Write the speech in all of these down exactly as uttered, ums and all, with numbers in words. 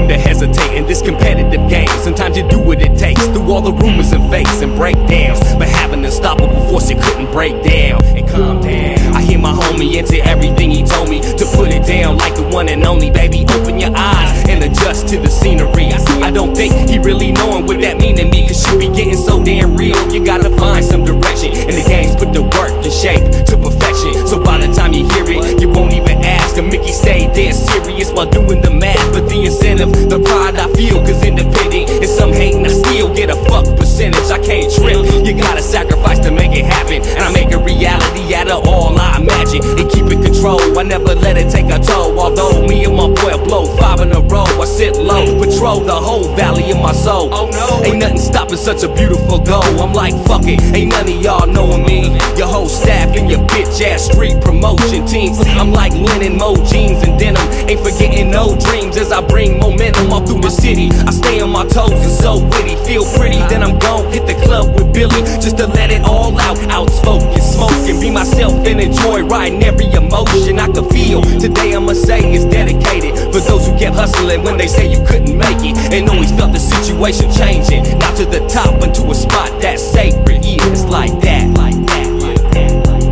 room to hesitate in this competitive game. Sometimes you do what it takes through all the rumors and fakes and breakdowns, but having an unstoppable force it couldn't break down and calm down. I hear my homie into everything he told me to put it down like the one and only. Baby, open your eyes and adjust to the scenery. I don't think he really knowing what that mean to me, cause you be getting so damn real. You gotta find some direction, and the games put the work and shape to perfection. So by the time you hear it, you won't even ask. And Mickey stayed dead serious while doing the math. But the incentive, the pride I feel, cause independent and some hating, I still get a fuck percentage. I can't trip, you gotta sacrifice to make it happen, and I make a reality out of all I imagine and keep it control. I never let it take a toll. Although me and my boy blow five in a row, I sit low, patrol the whole valley of my soul. Oh no, ain't nothing stopping such a beautiful goal. I'm like, fuck it, ain't none of y'all knowing me. Your whole staff and your bitch ass street promotion team. I'm like linen, mo jeans and denim. Ain't forgetting no dreams as I bring momentum all through the city. I stay on my toes and so witty, feel pretty. Then I'm gon' hit the club with Billy just to let it all out. Outspoken, smoking, be myself and enjoy riding every emotion I can feel. Today I'ma say it's dedicated for those who kept hustling when they say you couldn't make it, and always felt the situation changing. Now to the top and to a spot that's sacred. Yeah, it's like that, like that, like that, like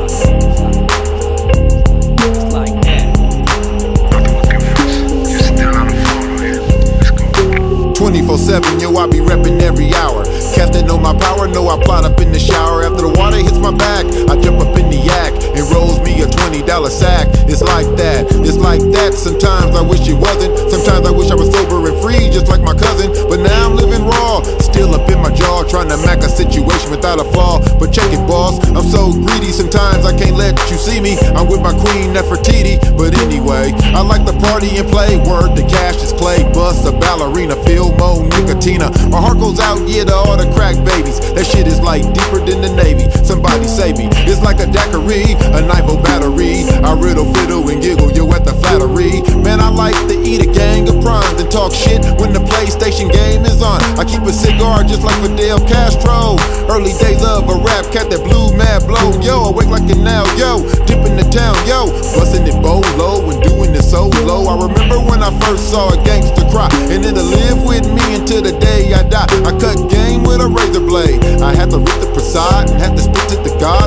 that. It's like that. Just down on the floor, man. Let's go. twenty-four seven, yo, I be reppin' every hour. Cats that know my power, know I plot up in the shower. After the water hits my back, I jump up in the yak and rolls me a twenty dollar sack. It's like that, it's like that. Sometimes I wish it wasn't. Sometimes I wish I was sober and free, just like my cousin. But now I'm living raw, still up in my jaw, trying to mac a situation without a flaw. But check it, boss, I'm so greedy. Sometimes I can't let you see me. I'm with my queen Nefertiti. But anyway, I like to party and play. Word to Cassius Clay, bust a ballerina, feel mo Nickatina. My heart goes out, yeah, to all the crack babies. That shit is like deeper than the Navy. Somebody save me. It's like a daiquiri, a knife or battery. I riddle, fiddle, and giggle, yo, at the flattery. Man, I like to eat a gang of prawns and talk shit when the PlayStation game is on. I keep a cigar just like Fidel Castro. Early days of a rap cat that blew mad blow. Yo, awake like it now, yo, dipping the town, yo, busting it bolo and doing it solo. I remember when I first saw a gangster cry, and then to live with me until the day I die. I cut game with a razor blade. I had to rip the prasad and had to spit to the God.